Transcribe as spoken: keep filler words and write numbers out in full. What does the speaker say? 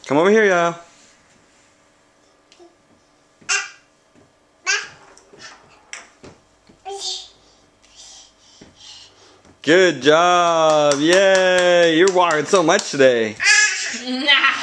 Come over here, y'all. Good job. Yay. You're walking so much today. Nah.